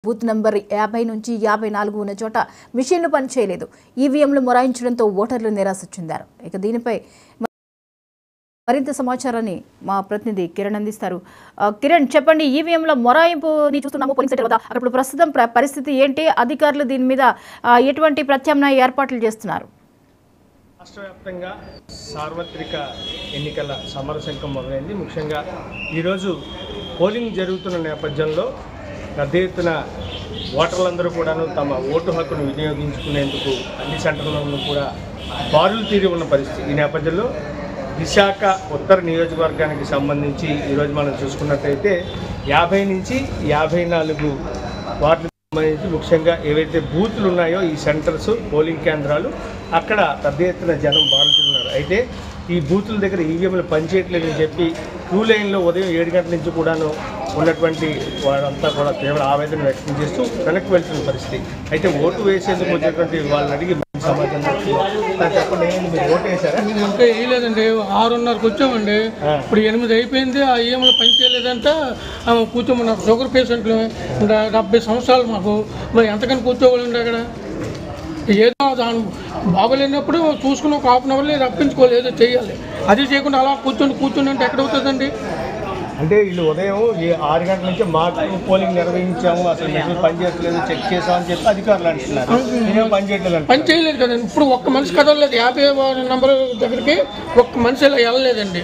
Booth number 50 నుంచి 54 ఉన్న చోట మిషన్లు పనిచేయలేదు. ఈవీఎంలు మొరాయించడంతో ఓటర్లు నిరాశ చెందారు. ఇక దీనిపై మరింత సమాచారాన్ని మా ప్రతినిధి కిరణ్ అందిస్తారు. కిరణ్, చెప్పండి, ఈవీఎంల మొరాయింపుని చూస్తున్నాము పోలింగ్ సెంటర్ వద్ద. అప్పుడు ప్రస్తుతం పరిస్థితి ఏంటి? అధికారులు దీని మీద ఎటువంటి ప్రత్యామ్నాయ ఏర్పాట్లు చేస్తున్నారు? రాష్ట్ర వ్యాప్తంగా సార్వత్రిక ఎన్నికల సమరశంఖం మొదలైంది. ముఖ్యంగా ఈరోజు పోలింగ్ జరుగుతున్న నేపథ్యంలో పెద్ద ఎత్తున ఓటర్లందరూ కూడాను తమ ఓటు హక్కును వినియోగించుకునేందుకు అన్ని సెంటర్లను కూడా బారులు తీరి ఉన్న పరిస్థితి. ఈ నేపథ్యంలో విశాఖ ఉత్తర నియోజకవర్గానికి సంబంధించి ఈరోజు మనం చూసుకున్నట్లయితే 50 నుంచి 54 వార్డులకు సంబంధించి ముఖ్యంగా ఏవైతే బూతులు ఉన్నాయో ఈ సెంటర్స్ పోలింగ్ కేంద్రాలు అక్కడ పెద్ద ఎత్తున జనం బారుతున్నారు. అయితే ఈ బూతుల దగ్గర ఈవీఎంలు పనిచేయట్లేదని చెప్పి క్యూ లైన్లో ఉదయం 7 గంటల నుంచి కూడాను ఉన్నటువంటి వారంతా కూడా తీవ్ర ఆవేదన వ్యక్తం చేస్తూ వెనక్కి వెళ్తున్న పరిస్థితి. అయితే ఓటు వేసేందుకు వచ్చేటువంటి వాళ్ళని అడిగి సమాధానం చెప్పండి, మీరు ఓటు వేసారా? అంటే వేయలేదండి. 6:30కి వచ్చామండి. ఇప్పుడు 8 అయిపోయింది. ఆ ఈఎంలు పని చేయలేదంటే కూర్చోమన్నారు. షుగర్ పేషెంట్లు 70 సంవత్సరాలు మాకు. మరి ఎంతకని కూర్చోవాలండి అక్కడ? ఏదో దాని బాగోలేనప్పుడు చూసుకుని ఒక హాఫ్ అన్ అవర్లో రప్పించుకోవాలి, ఏదో చేయాలి. అది చేయకుండా అలా కూర్చొని అంటే ఎక్కడవుతుందండి? అంటే వీళ్ళు ఉదయం 6 గంటల నుంచి మాకు పోలింగ్ నిర్వహించాము, అసలు మెషిన్ పనిచేయట్లేదు, చెక్ చేసామని చెప్పి అధికారులు అంటున్నారు. పని చేయలేదు కదండి. ఇప్పుడు ఒక్క మనిషి కదలలేదు. 50 నెంబర్ దగ్గరికి ఒక్క మనిషి ఇలా వెళ్ళలేదండి.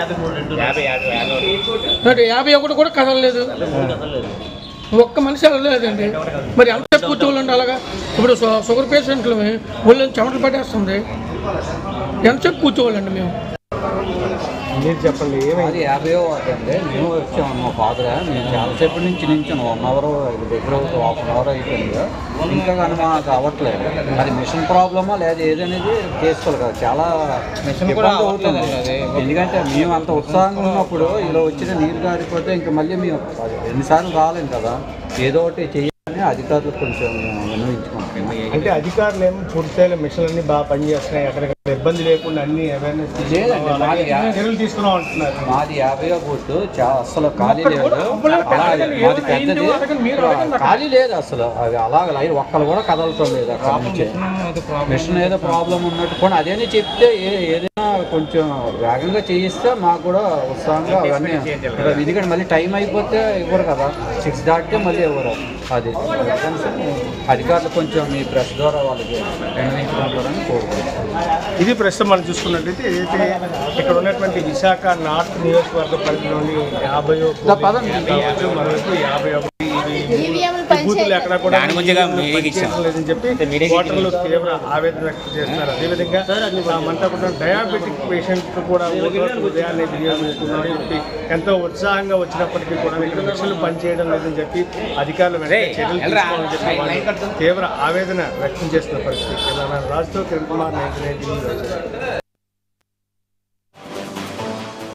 51 కూడా కదలలేదు. ఒక్క మనిషి వెళ్ళలేదండి. మరి ఎంతసేపు కూర్చోవాలండి అలాగా? ఇప్పుడు షుగర్ పేషెంట్లు ఒళ్ళు చెమటలు పట్టేస్తుంది. ఎంతసేపు కూర్చోవాలండి మేము? మీరు చెప్పండి, అది 50వ వార్డు అండి. మేము వచ్చాము మా ఫాదర్. మేము చాలాసేపటి నుంచి నించాను. 1 అవర్ దగ్గర 1/2 అన్ అవర్ అయిపోయింది. ఇంకా కానీ మాకు అవ్వట్లేదు. అది మిషన్ ప్రాబ్లమా లేదా ఏదనేది చేసుకోవాలి కదా. చాలా ఇబ్బంది అవుతుంది. ఎందుకంటే మేము అంత ఉత్సాహంగా ఉన్నప్పుడు ఇలా వచ్చిన నీరు గారిపోతే ఇంకా మళ్ళీ మేము ఎన్నిసార్లు రాలేం కదా. ఏదో ఒకటి చేయాలని అధికారులకు కొంచెం విన్నవించుకుంటాం. అంటే అధికారులు ఏమో పూర్తిస్థాయిలో మిషన్లన్నీ బాగా పనిచేస్తున్నాయి, ఎక్కడికక్కడ ఇబ్బంది లేకుండా అన్ని అవేర్నెస్ చర్యలు తీసుకున్నాం అంటున్నారు. మాది 50వ బూత్ అసలు ఖాళీ లేదు. మాది పెద్దది, ఖాళీ లేదు అసలు. అది అలాగ లైన్ ఒక్కరు కూడా కదలటం లేదు. అక్కడ నుంచి మిషన్ ఏదో ప్రాబ్లం ఉన్నట్టు కూడా అదేనే చెప్తే ఏదైనా కొంచెం వేగంగా చేయిస్తే మాకు కూడా ఉత్సాహంగా అవన్నీ. ఎందుకంటే మళ్ళీ టైం అయిపోతే ఇవ్వరు కదా. 6 దాటితే మళ్ళీ ఇవ్వరు. అది అధికారులు కొంచెం మీ ప్రెస్ ద్వారా వాళ్ళకి నిర్ణయించుకుంటారని కోరుకుంటున్నాను. ఇది ప్రస్తుతం మనం చూసుకున్నట్లయితే ఏదైతే ఇక్కడ ఉన్నటువంటి విశాఖ నార్త్ నియోజకవర్గ పరిధిలోని 50 మరోవైపు 51 బూతులు ఎక్కడ కూడా లేదని చెప్పి ఓటర్లు తీవ్ర ఆవేదన వ్యక్తం చేస్తున్నారు. అదేవిధంగా మనతో కూడా డయాబెటిక్ పేషెంట్ కూడా ఉదయాన్నే వినియోగిస్తున్నారని చెప్పి ఎంతో ఉత్సాహంగా వచ్చినప్పటికీ కూడా ఇక్కడ మిషన్లు పనిచేయడం లేదని చెప్పి అధికారులు చర్యలు తీసుకోవాలని చెప్పి తీవ్ర ఆవేదన వ్యక్తం చేస్తున్న పరిస్థితి. రాజుతో కిరణ్ కుమార్, 99 టీవీ.